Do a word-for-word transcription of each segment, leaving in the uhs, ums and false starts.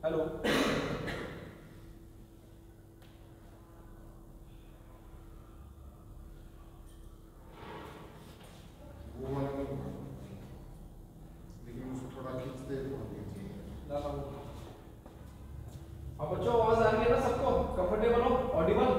Hello. वो वाला नहीं होगा, लेकिन उसको थोड़ा खींचते थोड़ा खींचिए। अब बच्चों आवाज आ रही है ना सबको? कंफर्टेबल हो? ऑडिबल?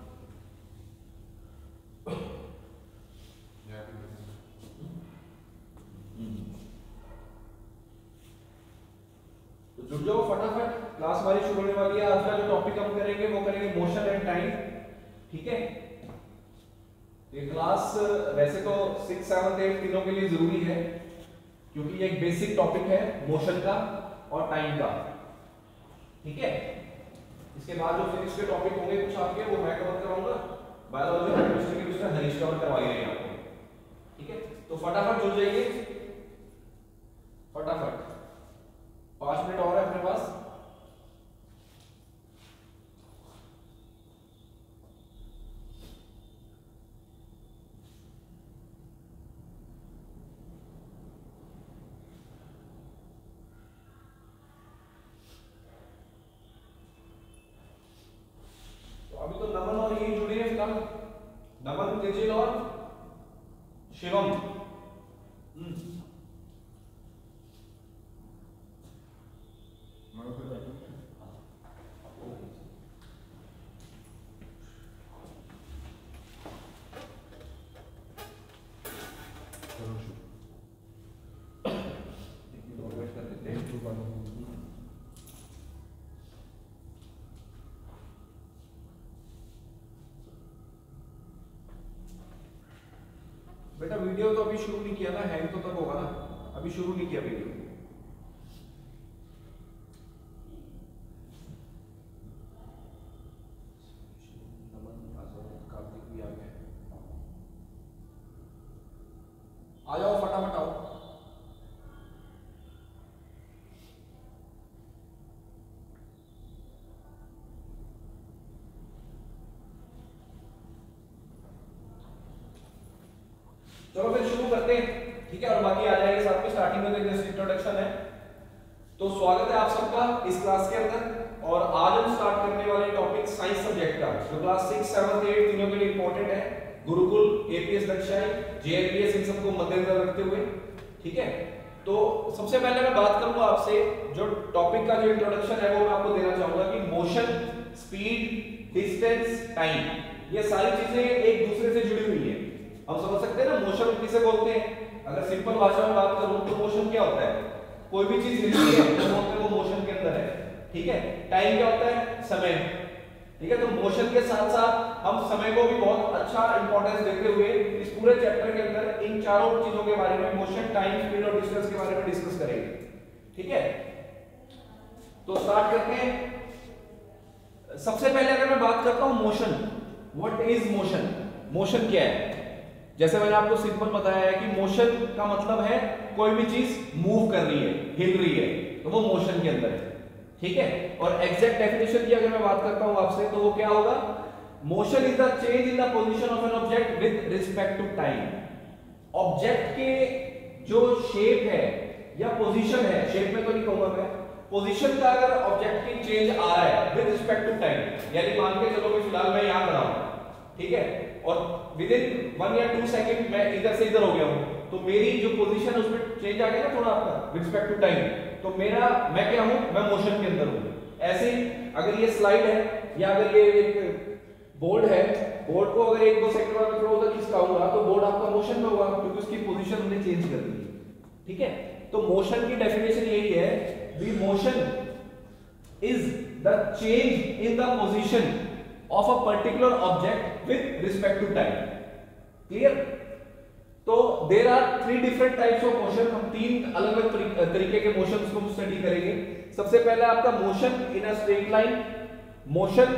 तो जुड़ जाओ फटाफट, क्लास हमारी शुरू होने वाली है। आज का जो टॉपिक हम करेंगे वो करेंगे मोशन एंड टाइम। ठीक है, ये क्लास वैसे तो सिक्स सेवंथ एट तीनों के लिए जरूरी है, क्योंकि ये एक बेसिक टॉपिक है मोशन का और टाइम का। ठीक है, इसके बाद जो फिजिक्स के टॉपिक होंगे कुछ आपके, वो मैं कवर कराऊंगा। बायोलॉजी और केमिस्ट्री के उसमें हरीश कवर करवाई रहे हैं आपको। ठीक है, तो फटाफट जुड़ जाइए, फटाफट। पांच मिनट और है अपने पास। तो अभी तो नमन और ये जुड़े हैं फिलहाल, नमन, तेजिल और शिवम। हम्म मैं तो बैठा करो शुरू। कर देते हैं। YouTube वालों को बेटा वीडियो तो अभी शुरू नहीं किया ना, हैंग तो तब होगा ना, अभी शुरू नहीं किया वीडियो। आ जाओ फटाफट आओ। चलो फिर शुरू करते हैं। ठीक है, और बाकी आ जाएंगे साथ में। स्टार्टिंग में तो जस्ट इंट्रोडक्शन है। तो स्वागत है आप सबका इस क्लास के अंदर। और आज हम स्टार्ट करने वाले टॉपिक साइंस सब्जेक्ट का, जो क्लास सिक्स सेवंथ एट तीनों के लिए इंपॉर्टेंट है। गुरुकुल, एपीएस दक्षाई, जेएलपीएस, इन सबको मद्देनजर रखते हुए। ठीक है, तो सबसे पहले मैं बात करूंगा आपसे, जो टॉपिक का जो इंट्रोडक्शन है वो मैं आपको देना चाहूंगा कि मोशन, स्पीड, डिस्टेंस, टाइम, ये सारी चीजें एक दूसरे से जुड़ी हुई है। हम समझ सकते हैं ना मोशन किसे बोलते हैं। अगर सिंपल भाषा में बात करूं तो मोशन क्या होता है? कोई भी चीज हिलती है तो बोलते हैं वो मोशन के अंदर है। ठीक है, टाइम क्या होता है? समय। ठीक है, तो मोशन के साथ साथ हम समय को भी बहुत अच्छा इंपॉर्टेंस देते हुए इस पूरे चैप्टर के अंदर इन चारों चीजों के बारे में, मोशन, टाइम, स्पीड और डिस्टेंस के बारे में डिस्कस करेंगे। ठीक है, तो स्टार्ट करते हैं। सबसे पहले अगर मैं बात करता हूं motion, what is motion? Motion क्या है? जैसे मैंने आपको सिंपल बताया है कि मोशन का मतलब है कोई भी चीज मूव कर रही है, हिल रही है, तो वो मोशन के अंदर है। ठीक है, और एग्जैक्ट डेफिनेशन की अगर मैं बात करता हूं आपसे, तो वो क्या होगा? Motion is the change in the position of an object with respect to time. Object के जो शेप है या पोजीशन है, शेप में तो नहीं कहूंगा मैं, पोजीशन का अगर ऑब्जेक्ट की चेंज आ रहा है विद रिस्पेक्ट टू टाइम, यानी मान के चलो कि फिलहाल मैं यहां खड़ा हूं, ठीक है, और विद इन वन या टू सेकंड मैं इधर से इधर हो गया हूं, तो मेरी जो पोजीशन है उसमें चेंज आ गया ना थोड़ा आपका विद रिस्पेक्ट टू टाइम, तो मेरा मैं क्या हूं? मैं मोशन के अंदर हूं। ऐसे ही अगर ये स्लाइड है या अगर ये एक बोर्ड है, बोर्ड को अगर एक दो सेकंड बाद थोड़ा उधर खिसकाऊंगा तो बोर्ड आपका मोशन में होगा, क्योंकि उसकी पोजीशन हमने चेंज कर दी। ठीक है, तो मोशन की डेफिनेशन यही है, the motion is the change in the position of a particular object with respect to time. Clear? तो there are three different types of motion. हम तीन अलग अलग तरीके के मोशंस को स्टडी करेंगे। सबसे पहला आपका motion in a straight line, motion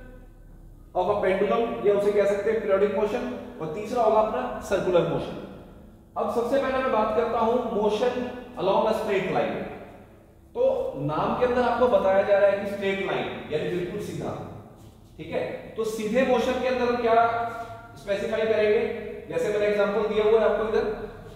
of a pendulum, या उसे कह सकते हैं पीरियोडिक मोशन, और तीसरा होगा अपना सर्कुलर मोशन। अब सबसे पहले मैं बात करता हूं motion along a straight line. तो नाम के अंदर आपको बताया जा रहा है कि स्ट्रेट लाइन यानी बिल्कुल सीधा। ठीक है, तो सीधे मोशन के अंदर हम क्या स्पेसिफाई करेंगे? जैसे मैंने एग्जांपल दिया हुआ है आपको,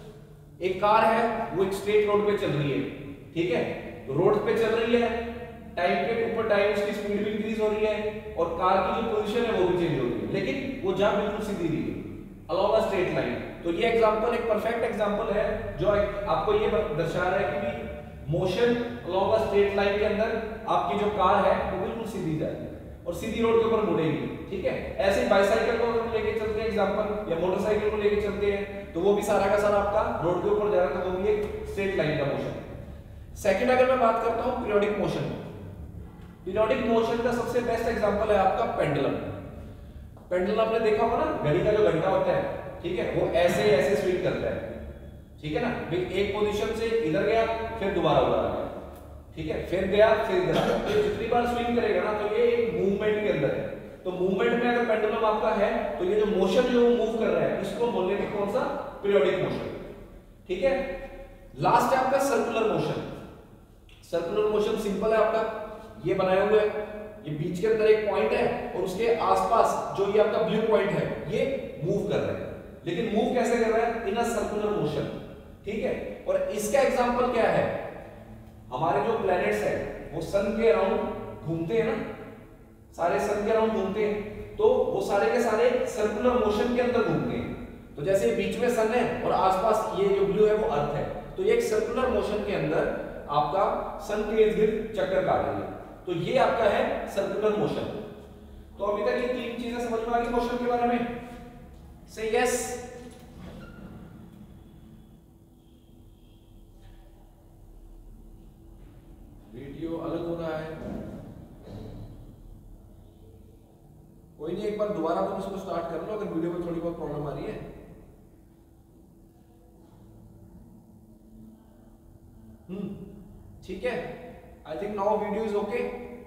इधर एक कार है, वो एक स्ट्रेट रोड पे चल रही है। ठीक है, रोड पे चल रही है, टाइम के ऊपर टाइम उसकी स्पीड भी इंक्रीज हो रही है और कार की जो पोजीशन है वो भी चेंज हो रही है, लेकिन वो जा बिल्कुल सीधी रही है along a straight line। तो ये एग्जांपल एक परफेक्ट एग्जांपल है जो आपको ये दर्शा रहा है कि motion along a straight line के अंदर आपकी जो कार है वो बिल्कुल सीधी जाएगी और सीधी रोड के ऊपर मुड़ेगी, ठीक है। ऐसे ही बाइसाइकिल को हम लेके चलते हैं एग्जांपल, या मोटरसाइकिल को लेके चलते हैं तो वो भी सारा का सारा आपका रोड के ऊपर जा रहा है, तो वो भी एक स्ट्रेट लाइन का मोशन है। सेकंड अगर मैं बात करता हूं पीरियोडिक मोशन, पीरियोडिक मोशन का सबसे बेस्ट एग्जांपल है आपका पेंडुलम। पेंडुलम आपने देखा होगा ना, घड़ी का जो घंटा होता है, ठीक है, वो ऐसे ऐसे स्विंग करता है, ठीक है ना। एक पोजीशन से इधर गया फिर दोबारा उधर आ गया, ठीक है, फिर गया फिर इधर आ गया। ये जितनी बार स्विंग करेगा ना तो ये एक मूवमेंट के अंदर है। तो मूवमेंट में अगर पेंडुलम आपका है तो ये जो मोशन जो मूव कर रहा है इसको बोलेंगे कौन सा, पीरियोडिक मोशन, ठीक है। लास्ट है आपका circular motion. Circular motion simple है आपका, ये बनाए हुए है, ये बीच के अंदर एक पॉइंट है और उसके आसपास जो ये आपका ब्लू पॉइंट है ये मूव कर रहा है, लेकिन मूव कैसे कर रहा है, इन अ सर्कुलर मोशन, ठीक है। और इसका एग्जांपल क्या है, हमारे जो प्लैनेट्स है वो सन के अराउंड घूमते हैं ना, सारे सन के अराउंड घूमते हैं, तो वो सारे के सारे सर्कुलर मोशन के अंदर घूमते हैं। तो जैसे बीच में सन है और आसपास ये जो ब्लू है वो अर्थ है, तो ये एक सर्कुलर मोशन के अंदर आपका सन के इर्द गिर्द चक्कर काट रही है, तो ये आपका है सर्कुलर मोशन। तो अभी तक ये तीन चीजें समझ में आ गई मोशन के बारे में, से यस। वीडियो अलग हो रहा है, कोई नहीं, एक बार दोबारा तुम इसको स्टार्ट कर लो अगर वीडियो में थोड़ी बहुत प्रॉब्लम आ रही है। हम्म ठीक है, I think now video is okay.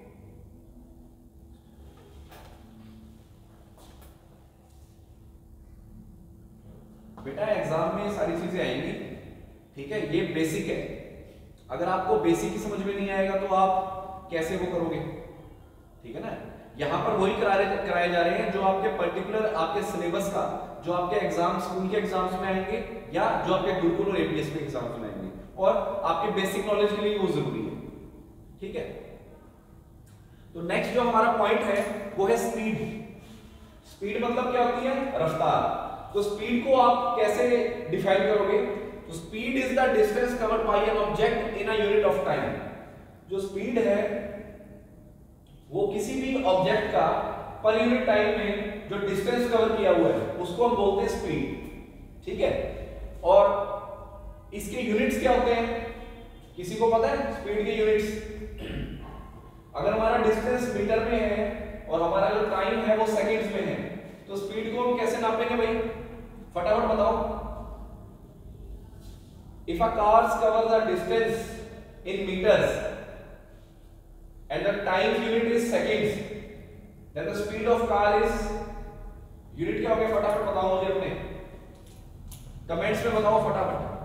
बेटा एग्जाम में सारी चीजें आएंगी, ठीक है, ये बेसिक है। अगर आपको बेसिक ही समझ में नहीं आएगा तो आप कैसे वो करोगे, ठीक है ना। यहाँ पर वही कराए कराए जा रहे हैं जो आपके पर्टिकुलर आपके सिलेबस का, जो आपके एग्जाम स्कूल के एग्जाम्स में आएंगे या जो आपके गुरुकुल और एपीएस के एग्जाम्स में आएंगे, और आपके बेसिक नॉलेज के लिए वो जरूरी है, ठीक है। तो नेक्स्ट जो हमारा पॉइंट है वो है स्पीड। स्पीड मतलब क्या होती है, रफ्तार। तो स्पीड को आप कैसे डिफाइन करोगे, तो speed is the distance covered by an object in a unit of time. जो स्पीड है वो किसी भी ऑब्जेक्ट का पर यूनिट टाइम में जो डिस्टेंस कवर किया हुआ है उसको हम बोलते हैं स्पीड, ठीक है। और इसके यूनिट्स क्या होते हैं, किसी को पता है स्पीड के यूनिट्स? अगर हमारा डिस्टेंस मीटर में है और हमारा जो टाइम है वो सेकंड्स में है, तो स्पीड को हम कैसे नापेंगे भाई, फटाफट बताओ। If a car covers the distance in metres and the time unit is seconds, then the speed of car is, unit क्या हो गया, फटाफट बताओ मुझे, अपने कमेंट्स में बताओ फटाफट।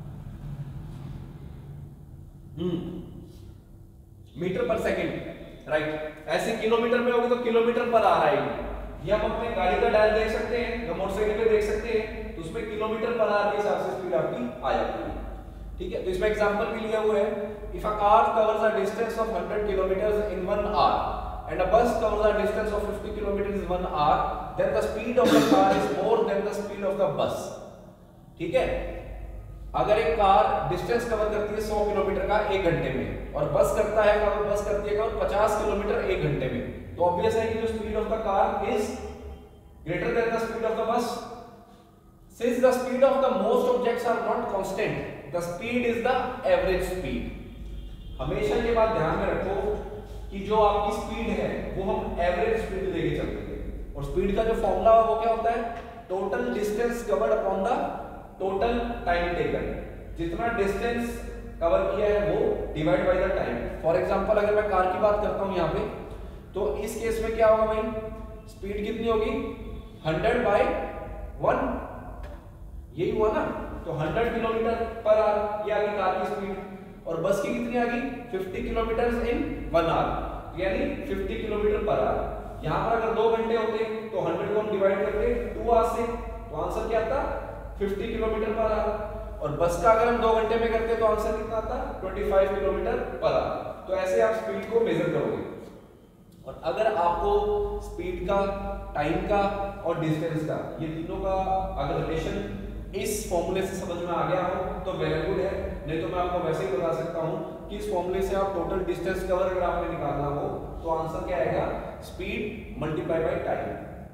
Hmm metre per second, right. ऐसे किलोमीटर में होगी तो किलोमीटर पर आवर आएगी। ये हम अपने गाड़ी का डायल देख सकते हैं या मोटरसाइकिल पे देख सकते हैं, तो उसमें किलोमीटर पर आवर के हिसाब से स्पीड आपकी आ जाती है, ठीक है। तो इसमें एग्जांपल भी लिया हुआ है, if a car covers a distance of one hundred kilometers in one hour and a bus covers a distance of fifty kilometers in one hour, then the speed of the car is more than the speed of the bus, ठीक है। अगर एक car distance cover करती है सौ kilometre का एक घंटे में और बस करता है कवर बस करती है कवर पचास किलोमीटर एक घंटे में, तो ऑब्वियस है कि जो speed of the car is greater than the speed of the bus. Since the speed of the most objects are not constant, the speed is the average speed. हमेशा ये बात ध्यान में रखो कि जो आपकी स्पीड है वो हम एवरेज स्पीड लेके चलते हैं, और स्पीड का जो फॉर्मूला है वो क्या होता है, total distance covered upon the total time taken. जितना डिस्टेंस कवर किया है वो divide by the time. For example अगर मैं कार की बात करता हूं यहाँ पे, तो इस केस में क्या होगा भाई, स्पीड कितनी होगी, हंड्रेड बाय वन, यही हुआ ना। तो हंड्रेड किलोमीटर पर आवर ये आ गई कार की स्पीड, और बस की कितनी आ गई, fifty kilometre in one hour, यानी फिफ्टी किलोमीटर पर आवर। यहाँ पर अगर दो घंटे होते तो हंड्रेड को हम डिवाइड करते टू आवर से, तो आंसर क्या आता, फिफ्टी किलोमीटर पर आवर। और बस का अगर हम दो घंटे में करते तो आंसर कितना आता, twenty five kilometre per hour. तो ऐसे आप स्पीड को मेजर करोगे। और अगर आपको स्पीड का, टाइम का और डिस्टेंस का, ये तीनों का अगर रिलेशन इस फॉर्मूले से समझ में आ गया हो तो वेरी गुड है, नहीं तो मैं आपको वैसे ही बता सकता हूं कि इस फॉर्मूले से आप टोटल डिस्टेंस कवर अगर आपने निकालना हो तो आंसर क्या आएगा, speed multiply by time.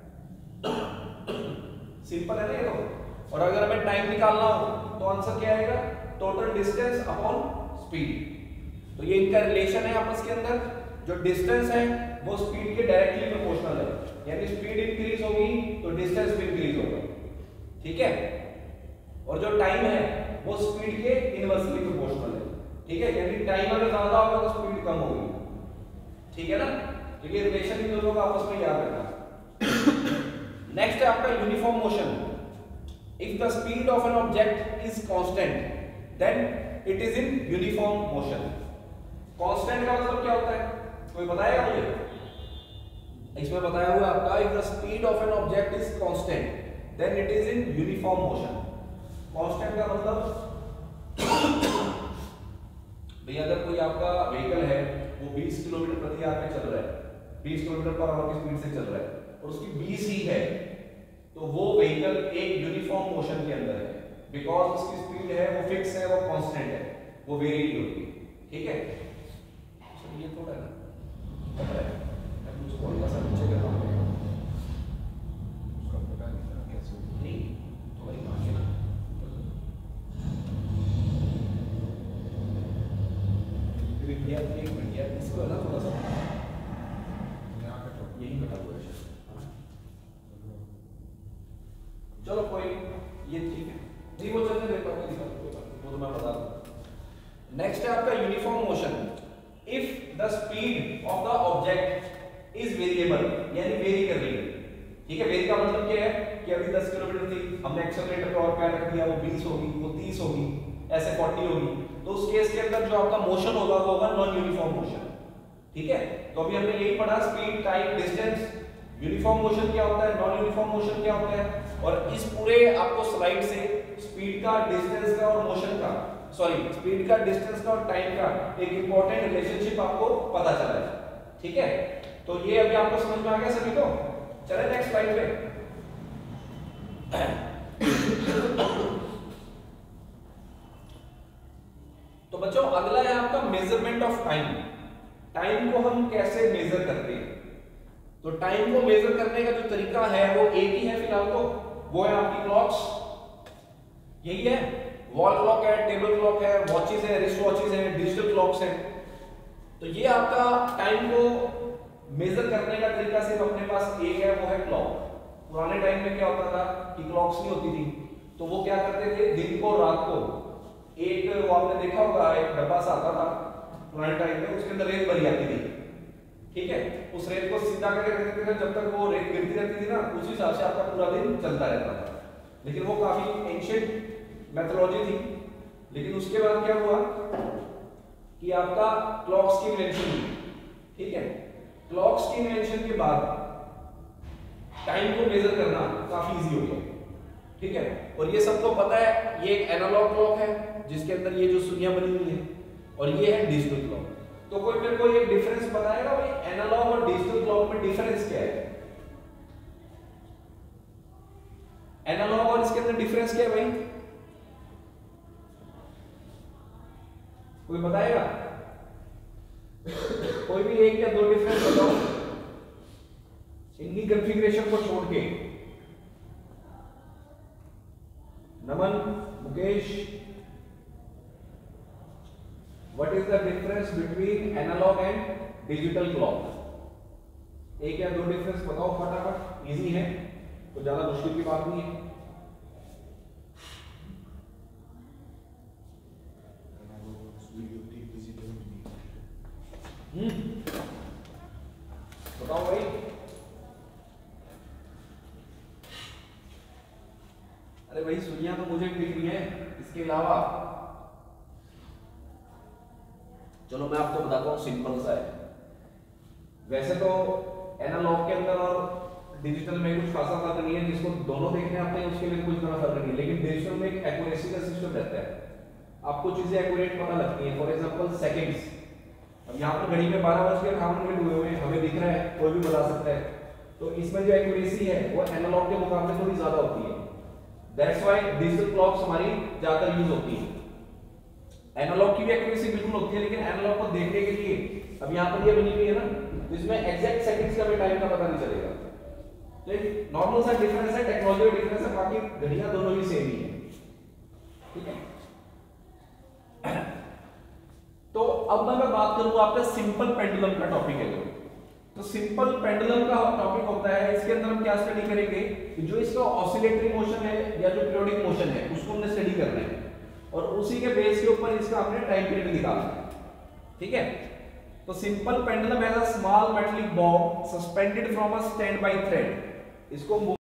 Simple है ना ये तो। और अगर हमें टाइम निकालना हो तो आंसर क्या आएगा, टोटल डिस्टेंस अपॉन स्पीड। तो ये इनका रिलेशन है आपस के अंदर। जो डिस्टेंस है वो स्पीड के डायरेक्टली प्रोपोर्शनल है, यानी स्पीड इंक्रीज होगी तो डिस्टेंस भी इंक्रीज होगा, ठीक है। और जो टाइम है वो स्पीड के इनवर्सली प्रोपोर्शनल है, ठीक है, यानी टाइम अगर ज्यादा होगा तो स्पीड कम होगी, ठीक है ना। तो ये रिलेशन इन दोनों का आपस में याद रखना। नेक्स्ट है आपका uniform motion. If the speed of an object is constant then it is in uniform motion. Constant का मतलब क्या होता है, कोई बताएगा मुझे? इसमें बताया हुआ आपका if the speed of an object is constant then it is in uniform motion. Constant का मतलब भैया अगर कोई आपका व्हीकल है वो बीस किलोमीटर प्रति आवर पे चल रहा है, बीस किलोमीटर पर आवर की स्पीड से चल रहा है और उसकी बीस ही है, तो वो व्हीकल एक यूनिफॉर्म मोशन के अंदर है, बिकॉज उसकी स्पीड है वो फिक्स है, वो कांस्टेंट है, वो वेरी नहीं होती, ठीक है। तो ये थोड़ा ना पता है, मैं मुझको थोड़ा सा नीचे कर रहा हूं, उसका पता नहीं था कैसे नहीं थोड़ा ही आगे ना, भैया एक मिनट यार, इसको है ना थोड़ा सा यहाँ पे तो यही कटा हुआ है शायद। चलो कोई ये ठीक है, नहीं वो चलने दे पाओगे दिखा कोई बात नहीं, वो तो मैं बता दूं। नेक्स्ट है आपका uniform motion. If the speed of the object is variable, यानी वेरी कर रही है, ठीक है। वेरी का मतलब क्या है कि अभी दस किलोमीटर थी, हमने एक्सेलरेटर पे और पैर रख दिया, वो बीस होगी, वो तीस होगी, ऐसे चालीस होगी, तो उस केस के अंदर जो आपका मोशन होगा वो होगा नॉन यूनिफॉर्म मोशन, ठीक है। तो अभी हमने यही पढ़ा, speed, time, distance. Uniform motion क्या होता है, नॉन यूनिफॉर्म मोशन क्या होता है, और इस पूरे आपको स्लाइड से स्पीड का, डिस्टेंस का और मोशन का, सॉरी स्पीड का, डिस्टेंस का और टाइम का एक इंपॉर्टेंट रिलेशनशिप आपको पता चला है, ठीक है। तो ये अभी आपको समझ में आ गया सभी को। चले नेक्स्ट स्लाइड पे। तो बच्चों अगला है आपका मेजरमेंट ऑफ टाइम। टाइम को हम कैसे मेजर करते हैं? तो टाइम को मेजर करने का जो तरीका है वो एक ही है फिलहाल तो, वो है आपकी क्लॉक्स, यही है। वॉल क्लॉक है, टेबल क्लॉक है, वॉचेस है, रिस्ट वॉचेस है, डिजिटल क्लॉक्स है। तो ये आपका टाइम को मेजर करने का तरीका सिर्फ अपने पास एक है, वो है क्लॉक। पुराने टाइम में क्या होता था कि क्लॉक्स नहीं होती थी, तो वो क्या करते थे, दिन को रात को एक, वो आपने देखा होगा एक डब्बा सा आता था पुराने टाइम में, उसके अंदर रेत भरी आती थी, ठीक है। उस रेत को सीधा करके रख देते थे, जब तक वो रेत गिरती रहती थी ना, उस हिसाब से आपका पूरा दिन चलता रहता था। लेकिन वो काफी एंशिएंट मेथोडोलॉजी थी। लेकिन उसके बाद क्या हुआ कि आपका क्लॉक्स की इन्वेंशन हुई, ठीक है। क्लॉक्स की इन्वेंशन के बाद टाइम को मेजर करना काफी इजी हो गया, ठीक है। और ये सबको पता है, ये एक एनालॉग क्लॉक है जिसके अंदर ये जो सुइयां बनी हुई है, और ये है डिजिटल क्लॉक। तो कोई मेरे को एक डिफरेंस बताएगा भाई, एनालॉग और डिजिटल क्लॉक में डिफरेंस क्या है? एनालॉग और इसके अंदर डिफरेंस क्या है भाई, कोई बताएगा? कोई भी एक या दो डिफरेंस बताओ इनकी कॉन्फ़िगरेशन को छोड़ के। Naman, Mukesh, what is the difference between analogue and digital clock? एक या दो डिफरेंस बताओ फटाफट, इजी है, तो ज्यादा मुश्किल की बात नहीं है। हम्म बताओ भाई। अरे भाई सुनिया तो मुझे भी दिख रही है, इसके अलावा चलो मैं आपको बताता हूँ, सिंपल सा है। वैसे तो एनालॉग के अंदर और डिजिटल में कुछ खासा फर्क नहीं है, जिसको दोनों देखने आते हैं उसके लिए कुछ इतना फर्क नहीं है। लेकिन डिजिटल में एक एक्यूरेसी का सिस्टम रहता है, आपको चीजें एक्यूरेट पता लगती हैं। फॉर एग्जांपल सेकंड्स, अब यहाँ पर घड़ी में बारह बज के अठावन मिनट हुए हुए हैं, हमें दिख रहा है, कोई भी बता सकता है। तो इसमें जो एक्यूरेसी है वो एनालॉग के मुकाबले थोड़ी ज्यादा होती है। दैट्स व्हाई डिजिटल क्लॉक्स हमारी ज्यादा यूज होती है। एनालॉग की भी एक्यूरेसी बिल्कुल होती है, लेकिन एनालॉग को देखने के लिए अब यहाँ पर ये बनी हुई है ना, तो इसमें एग्जैक्ट सेकंड्स का भी टाइम का पता नहीं चलेगा। तो नॉर्मल सा डिफरेंस है, टेक्नोलॉजी का डिफरेंस है, बाकी घड़ियां दोनों ही सेम ही है। ठीक है। तो अब मैं बात करूंगा आपका सिंपल पेंडुलम का टॉपिक है जो, तो सिंपल पेंडुलम का टॉपिक होता है, इसके अंदर हम क्या स्टडी करेंगे कि जो इसका ऑसिलेटरी मोशन है या जो पीरियोडिक मोशन है उसको हमने स्टडी करना है, और उसी के बेस के ऊपर इसका हमने टाइम पीरियड निकालना है। ठीक है। तो simple pendulum has a small metallic bob suspended from a stand by thread. इसको